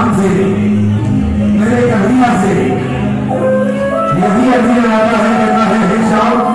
शाम से, मेरे कन्हैया से यही अर्जी लगाता है, कहता है हे श्याम